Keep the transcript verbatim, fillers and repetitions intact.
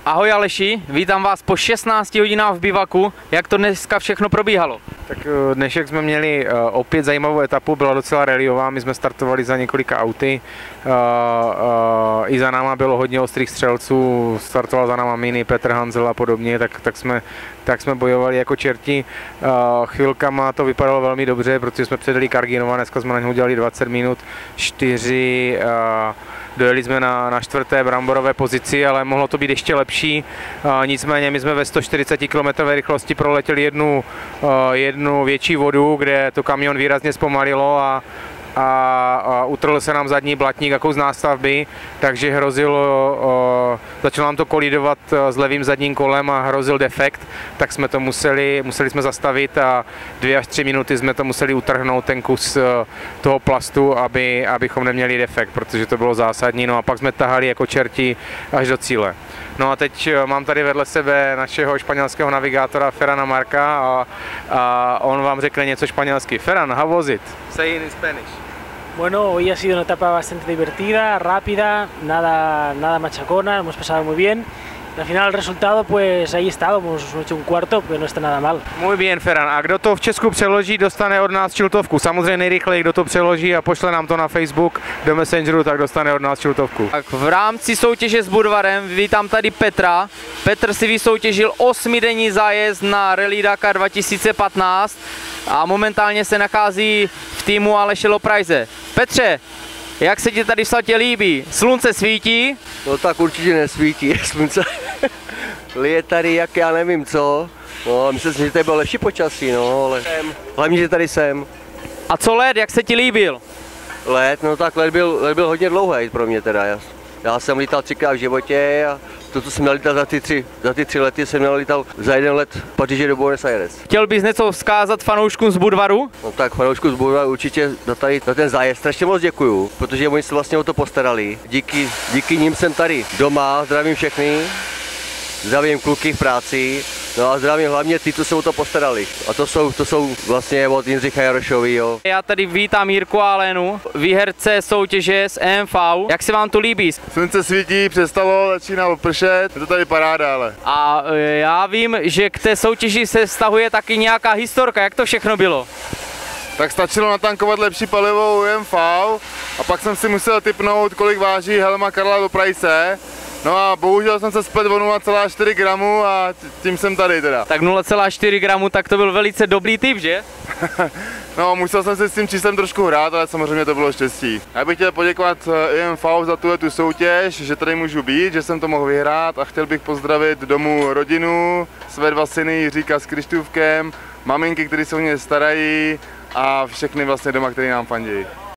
Ahoj Aleši, vítám vás po šestnácti hodinách v bivaku. Jak to dneska všechno probíhalo? Tak dnešek jsme měli opět zajímavou etapu, byla docela rallyová, my jsme startovali za několika auty, i za náma bylo hodně ostrých střelců, startoval za náma Mini, Petr Hanzel a podobně, tak, tak, jsme, tak jsme bojovali jako čerti. Chvilkama to vypadalo velmi dobře, protože jsme předjeli Karginova, dneska jsme na něho udělali dvacet minut, čtyři, dojeli jsme na, na čtvrté bramborové pozici, ale mohlo to být ještě lepší. Nicméně my jsme ve sto čtyřicet kilometrové rychlosti proletěli jednu, jednu větší vodu, kde to kamion výrazně zpomalilo a, a, a utrhl se nám zadní blatník jako z nástavby, takže hrozilo, začalo nám to kolidovat s levým zadním kolem a hrozil defekt, tak jsme to museli, museli jsme zastavit a dvě až tři minuty jsme to museli utrhnout ten kus toho plastu, aby, abychom neměli defekt, protože to bylo zásadní, no a pak jsme tahali jako čerti až do cíle. No a teď mám tady vedle sebe našeho španělského navigátora Ferrana Marka a, a on vám řekne něco španělsky. Ferran, how was it? Say in Spanish. Bueno, hoy ha sido una etapa bastante divertida, rápida, nada, nada machacona, hemos pasado muy bien. Al final el resultado, pues ahí está, hemos hecho un cuarto, que no está nada mal. Muy bien, Ferran. A kdo to v Česku přeloží, dostane od nás čiltovku. Samozřejmě nejrychleji, kdo to přeloží a pošle nám to na Facebook, do Messengeru, tak dostane od nás čiltovku. Tak v rámci soutěže s Budvarem vítám tady Petra. Petr si vysoutěžil osmidenní zájezd na Rally Dakar dva tisíce patnáct a momentálně se nachází v týmu Aleše Loprajze. Petře, jak se ti tady v Slatě líbí? Slunce svítí? No tak určitě nesvítí slunce. Lije tady jak já nevím co. No, myslím si, že tady bylo lepší počasí, no, ale hlavně, že tady jsem. A co led, jak se ti líbil? Let, no tak let byl, let byl hodně dlouhý pro mě teda. Já, já jsem lítal třikrát v životě a to, co jsem měl lítat za ty tři, za ty tři lety, jsem měl lítal za jeden let Paříže do Buenos Aires. Chtěl bys něco vzkázat fanouškům z Budvaru? No tak fanouškům z Budvaru určitě za, tady, za ten zájezd strašně moc děkuju, protože oni se vlastně o to postarali. Díky, díky nim jsem tady doma, zdravím všechny, zdravím kluky v práci, no a zdravím hlavně ty, co se o to postarali. A to jsou, to jsou vlastně od Jindřicha Jarošovi, jo. Já tady vítám Jirku a Alenu, výherce soutěže z E M V. Jak se vám to líbí? Slunce svítí, přestalo, začíná pršet, je to tady paráda, ale. A já vím, že k té soutěži se vztahuje taky nějaká historka, jak to všechno bylo? Tak stačilo natankovat lepší palivo u E M V a pak jsem si musel tipnout, kolik váží helma Karla Loprajse. No a bohužel jsem se splet o nula celá čtyři gramu a tím jsem tady teda. Tak nula celá čtyři gramu, tak to byl velice dobrý tip, že? No, musel jsem si s tím číslem trošku hrát, ale samozřejmě to bylo štěstí. Já bych chtěl poděkovat E M V za tuhle tu soutěž, že tady můžu být, že jsem to mohl vyhrát a chtěl bych pozdravit domů rodinu, své dva syny Jiříka s Krištůvkem, maminky, které se o mě starají a všechny vlastně doma, který nám fandí.